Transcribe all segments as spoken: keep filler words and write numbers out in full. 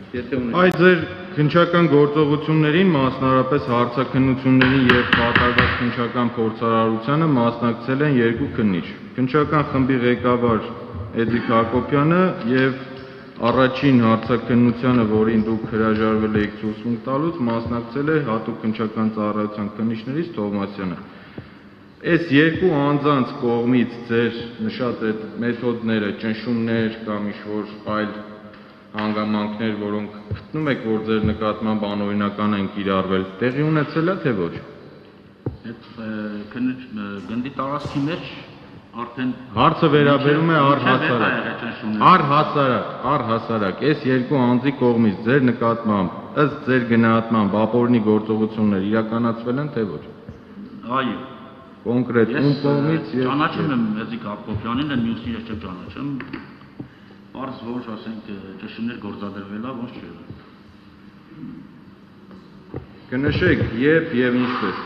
Այդ ձեր քննչական գործողություններին, մասնավորապես հարցաքննություններին եւ կատարված քննչական փորձարարությանը մասնակցել են երկու քննիչ։ Քննչական խմբի ղեկավար Էդիկ Հակոբյանը եւ առաջին հարցաքննությանը, որին դուք հրաժարվել եք ցուցմունք տալուց, մասնակցել է հատուկ քննչական ծառայության քննիչներից Թովմասյանը։ Այս երկու անձանց կողմից ձեր նշած այդ մեթոդները, ճնշումներ կամ ինչ-որ այլ հանգամանքներ, որոնք գտնում եք, որ ձեր նկատմամբ անօրինական են կիրառվել, տեղի ունեցել է թե ոչ։ Այդ գնդի տարածքի մեջ արդեն հարցը վերաբերում է առհասարակ, առհասարակ, առհասարակ, այս երկու անձի կողմից ձեր նկատմամբ ըստ ձեր գնահատմամբ ապօրինի գործողություններ իրականացվել են թե ոչ։ Այո։ Կոնկրետ ում կողմից եւ ճանաչում եմ Էդիկ Հակոբյանին, այն մյուսները չեմ ճանաչում։ Պարզ որ ասենք ճշումներ գործադրվել է, ոնց չէ։ Կնշեք երբ եւ ինչպես։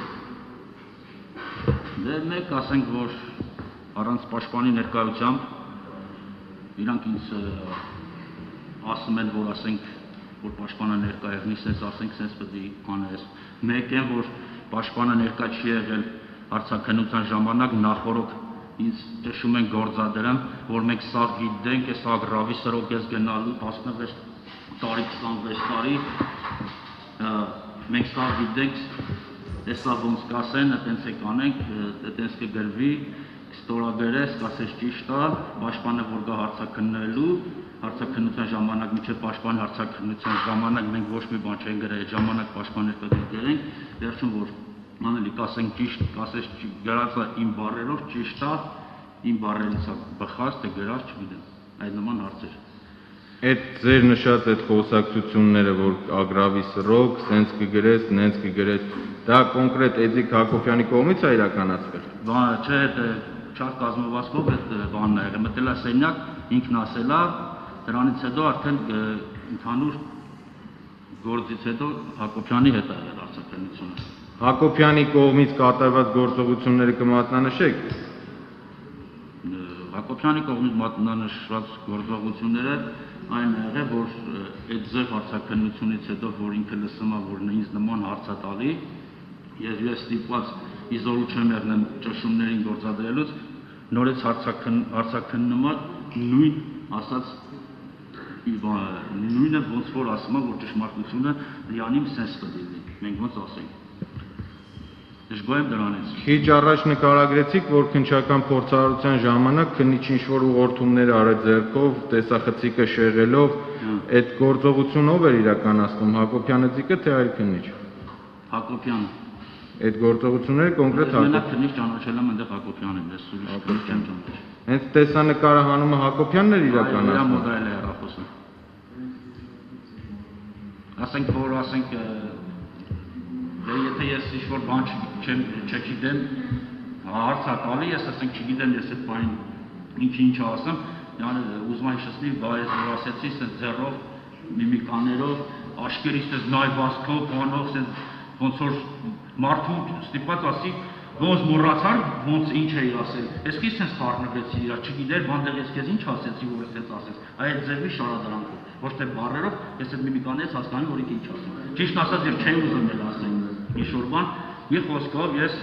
Դե մեկ ասենք որ առանց պաշտպանի ներկայությամբ իրանք ինձ ասում են որ ասենք որ պաշտպանը ներկա եղնի, sense ասենք sense պետք է անես։ Մեկ են որ պաշտպանը ներկա չի եղել հարցաքննության ժամանակ նախորդ ինձ ճշում են գործադրում, որ մենք սա գիտենք, այս ագրավի սրոք ես գնալու տասնվեց տարի, քսանվեց տարի, մենք սա գիտենք, տեսա ոնց կասեն, այտենց է կանենք, այտենց կգրվի, ստորաբերես, կասես ճիշտ է, պաշտպանը որ գա հարցաքննելու, հարցաքննության ժամանակ մինչև պաշտպան հարցաքննության ժամանակ մենք ոչ մի բան չենք գրել, այդ ժամանակ պաշտպաներ պետք է գրենք, վերջում որ անելի կասենք ճիշտ, կասես գրածը իմ բառերով ճիշտ է, իմ բառերից է բխած, թե գրած չգիտեմ, այդ նման հարցեր։ Այդ ձեր նշած այդ խոսակցությունները, որ ագրավի սրոք, սենց կգրես, նենց կգրես, դա կոնկրետ Էդիկ Հակոբյանի կողմից է իրականացվել։ Բան չէ, դա չար կազմվածքով այդ բանն է եղել, մտել է սենյակ, ինքն ասել է, դրանից հետո արդեն ընդհանուր գործից հետո Հակոբյանի հետ է եղել հարցաքննությունը։ Հակոբյանի կողմից կատարված գործողությունները կմատնանշեք։ Հակոբյանի կողմից մատնանշված գործողությունները այն եղել, որ այդ ձեր հարցաքննությունից հետո, որ ինքը լսում է, որ ինձ նման հարց է տալի, եւ ես ստիպված իզորու չեմ եղնեմ ճշումներին գործադրելուց, նորից հարցաքննումը նույն ասած նույնը ոնց որ ասում է, որ ճշմարտությունը լիանիմ սենս կդիվի, մենք ոնց ասենք։ Դժգոհ եմ դրանից։ Քիչ առաջ նկարագրեցիք, որ քննչական փորձարարության ժամանակ քննիչ ինչ-որ ուղղորդումներ արեց ձեռքով, տեսախցիկը շեղելով, այդ գործողությունը ով էր իրականացնում, Հակոբյանը ձիկը թե այլ քննիչ։ Հակոբյանը։ Այդ գործողությունները կոնկրետ Հակոբյանը։ Մենակ քննիչ ճանաչել եմ այնտեղ Հակոբյանին, ես ուրիշ չեմ ճանաչել։ Հենց տեսանկարահանումը Հակոբյանն էր իրականացնում։ Այո, մոդայել է հեռախոսը։ Ասենք որ ասենք Եթե ես ինչ-որ բան չգիտեմ, հարց է տալի, ես ասենք չգիտեմ, ես այդ բանին ինչ-ինչ ասեմ, ուզում եմ հիշեցնի, բա ես որ ասեցի, սենց ձեռով, միմիկաներով, աշկերից սենց նայվածքով, բանով, սենց ոնց որ մարդու ստիպված ասի, ոնց մոռացար, ոնց ինչ էի ասել, ես քիչ սենց խառնվեցի իրար, չգիտեր, բանդեղ ես քեզ ինչ ասեցի, որ ես սենց ասես, այդ ձևի շարադրանքով, ոչ թե բառերով, ես այդ միմիկաներից հասկանում, որ ինքը ինչ ասում։ Ճիշտն ասած, ես չէի ուզում էլ ասել ինչ-որ բան, մի խոսքով ես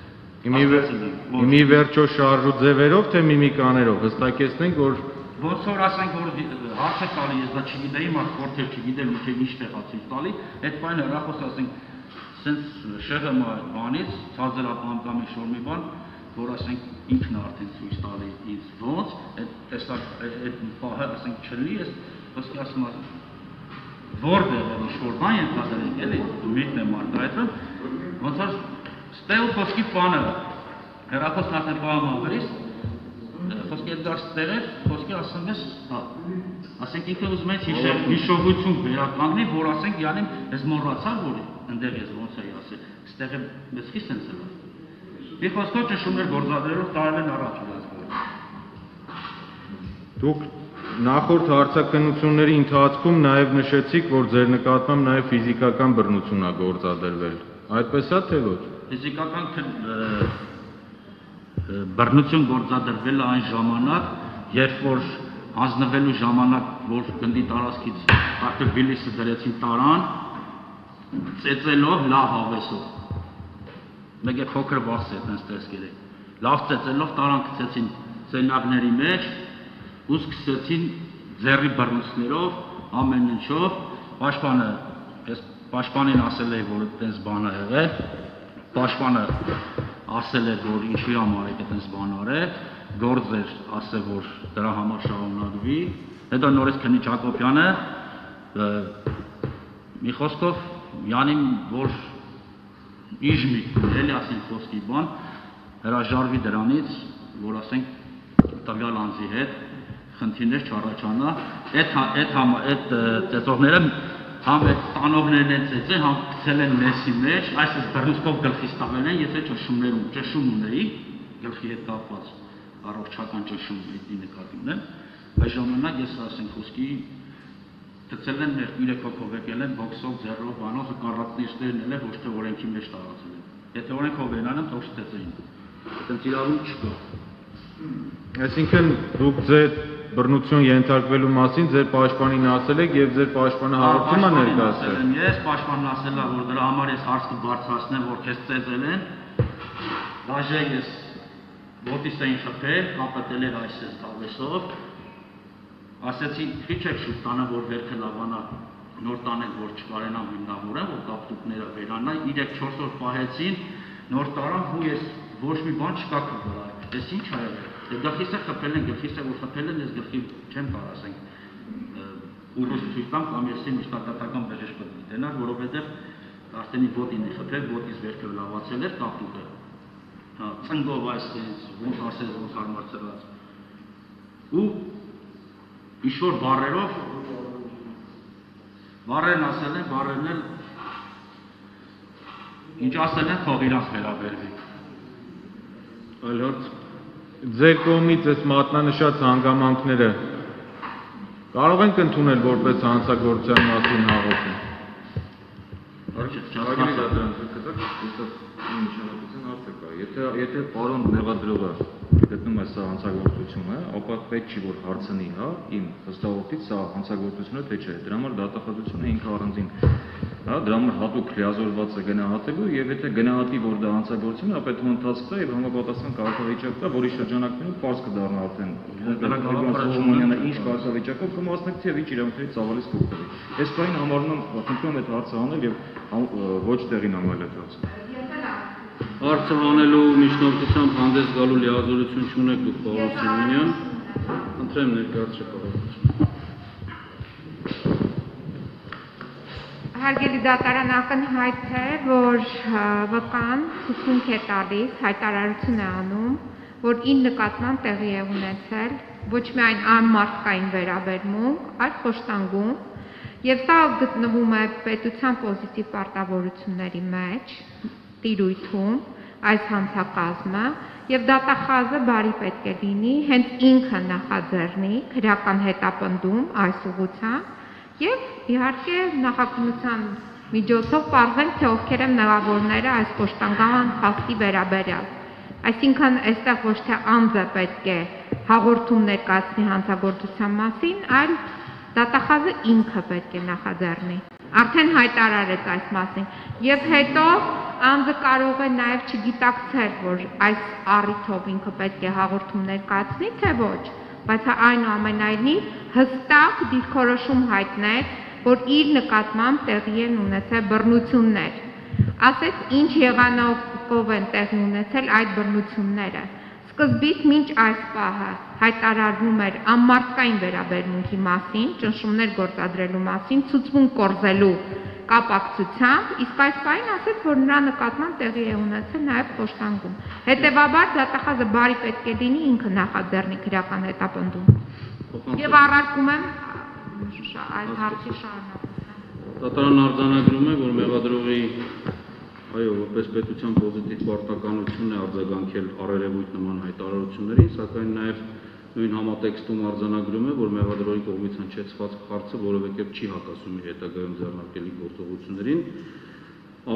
Իմի վերջո շարժու ձևերով, թե միմիկաներով, հստակեցնենք, որ ոնց որ ասենք, որ հարց է տալի, ես դա չգիտեի, մարդ խորթեր չգիտեմ, մինչև ինչ տեղացի տալի, այդ բանը հեռախոս ասենք, սենց շեղը բանից, ցածր ապահամ ինչ-որ մի բան, որ ասենք ինքն է արդեն ցույց տալի ինձ ոնց, այդ պահը ասենք չլի, ես ոսկի ասում ասում, որտեղ է ինչ-որ բան ենթադրենք, էլի, միտն եմ արտահայտվում, ոնց որ ստեղ խոսքի բանը, հեռախոսն արդեն պահում անգրից, խոսքի այդ դարձ տեղեր, խոսքի ասում ես, ասենք ինքը ուզում ես հիշողություն վերականգնի, որ ասենք յանեմ, ես մոռացար, որ ընդեղ ես ոնց էի ասել, ստեղ եմ ես խիստ են սրավ։ Մի խոսքով ճշումներ գործադրելով տարել են առաջ իրացվոր։ Դուք նախորդ հարցաքննությունների ընթացքում նաև նշեցիք, որ ձեր նկատմամբ նաև ֆիզիկական բռնություն է գործադրվել։ Այդպես է թե ոչ։ Ֆիզիկական բռնություն գործադրվել է այն ժամանակ, երբ որ հանձնվելու ժամանակ, որ գնդի տարածքից Արտակվիլիսը դրեցին տարան, ծեծելով լավ հավեսով։ Մեկ է փոքր բաց է այդպես տեսքերը։ Լավ ծեծելով տարան գցեցին սենյակների մեջ ու սկսեցին ձեռի բռնուցքներով, ամեն ինչով, պաշտպանը, ես պաշտպանին ասել էի, որ այդպես բան է եղել, պաշտպանը ասել էր, որ ինչի համար եք այդպես բան արել, գործ էր ասել, որ դրա համար շարունակվի, հետո նորից քննիչ Հակոբյանը մի խոսքով յանին, որ իժմի, էլի ասենք խոսքի բան, հրաժարվի դրանից, որ ասենք տվյալ անձի հետ խնդիրներ չառաջանա, այդ ծեծողները համ այդ տանողներն են ծեծել, համ գցել են մեզի մեջ, այսպես բռնուցքով գլխից տվել են, ես այդ ճշումներում, ճշում ունեի, գլխի հետ կապված առողջական ճշում հետի նկատի ունեմ, այս ժամանակ ես ասենք խոսքի գցել են մեր երեք հոգով եկել են բոքսով, ձեռով, բանով, կառակնիչներն էլ ոչ թե օրենքի մեջ տարածել են։ Եթե օրենքով վերանան, թող չծեծեին։ Այդպես իրավունք չկա։ Այսինքն դուք ձեր բռնություն ենթարկվելու մասին ձեր պաշտպանին ասել եք եւ ձեր պաշտպանը հաղորդում է ներկայացրել։ Ես պաշտպանն ասել եմ, որ դրա համար ես հարց կբարձրացնեմ, որ քեզ ծեծել են։ Դաժե ես ոտիս էին խփել, կապտել էր այսպես կավեսով։ Ասեցի, քիչ եք շուտ տանը, որ վերքը լավանա, նոր տանենք, որ չկարենամ հիմնավորեմ, որ կապտուկները վերանա, երեք-չորս օր պահեցին, նոր տարան, ու ես ոչ մի բան չկա քվրա։ Ես ինչ ա եղել։ Գլխիս է խփել են, գլխիս է որ խփել են, ես գլխի չեմ կարող ասենք ուռուս ցույց տամ կամ ես մշտական բժիշկ դենար, որովհետև Արսենի ոտին է խփել, ոտից վերքը լավացել էր կապտուկը։ Հա, ծնգով այսպես, ոնց ասես ոնց հարմարցրած։ Ու ինչ-որ բառերով բառերն ասել են, բառերն էլ ինչ ասել են, թող իրանց վերաբերվի։ Այլ հարց։ Ձեր կողմից այս մատնանշած հանգամանքները կարող ենք ընդունել որպես հանցագործության մասին հաղորդում։ Եթե պարոն մեղադրողը գտնում է սա հանցագործություն է, ապա պետք չի որ հարցնի, հա, իմ հստակությունից սա հանցագործություն է թե չէ։ Դրա համար դատախազությունը ինքը առանձին, հա, դրա համար հատուկ լիազորված է գնահատելու եւ եթե գնահատի որ դա հանցագործություն է, ապա այդ ընթացք կա եւ համապատասխան կարգավիճակ կա, որի շրջանակներում պարզ կդառնա արդեն Սողոմոնյանը ինչ կարգավիճակով կմասնակցի եւ ինչ իրավունքների ծավալից կօգտվի։ Այս բանը համարում եմ, խնդրում եմ այդ հարցը անել եւ ոչ տեղին անել այդ հարցը։ Հարցը հանելու միջնորդությամբ հանդես գալու լիազորություն չունեք դուք պարոն Սիմոնյան, խնդրեմ ներկայացրեք պարոն։ Հարգելի դատարան ակնհայտ է, որ վկան ցուցմունք է տալիս, հայտարարություն է անում, որ իր նկատմամբ տեղի է ունեցել ոչ միայն անմարդկային վերաբերմունք, այլ խոշտանգում, եւ սա գտնվում է պետության պոզիտիվ պարտավորությունների մեջ, տիրույթում, այս հանցակազմը, եւ դատախազը բարի պետք է լինի, հենց ինքը նախաձեռնի քրեական հետապնդում այս ուղղությամբ, եւ իհարկե նախաքննության միջոցով պարզել, թե ովքեր են մեղավորները այս խոշտանգման փաստի վերաբերյալ։ Այսինքն այստեղ ոչ թե անձը պետք է հաղորդում ներկայացնի հանցագործության մասին, այլ դատախազը ինքը պետք է նախաձեռնի։ Արդեն հայտարարեց այս մասին, եւ հետո անձը կարող է նաեւ չգիտակցել, որ այս առիթով ինքը պետք է հաղորդում ներկայացնի, թե ոչ, բայց այնուամենայնիվ հստակ դիրքորոշում հայտնել, որ իր նկատմամբ տեղի են ունեցել բռնություններ։ Ասեց ինչ եղանակով են տեղի ունեցել այդ բռնությունները։ Սկզբից մինչ այս պահը հայտարարվում էր անմարդկային վերաբերմունքի մասին, ճնշումներ գործադրելու մասին, ցուցմունք կորզելու կապակցությամբ, իսկ այս պահին ասեց, որ նրա նկատմամբ տեղի է ունեցել նաև խոշտանգում։ Հետևաբար դատախազը բարի պետք է լինի ինքը նախաձեռնի քրեական հետապնդում։ Եվ առարկում եմ այս հարցի շարունակությունը։ Դատարանն արձանագրում է, որ մեղադրողի այո, որպես պետության պոզիտիվ պարտականություն է արձագանքել առերևույթ նման հայտարարություններին, սակայն նաև նույն համատեքստում արձանագրում է, որ մեղադրողի կողմից հնչեցված հարցը որևէ կերպ չի հակասում իր հետագայում ձեռնարկելի գործողություններին,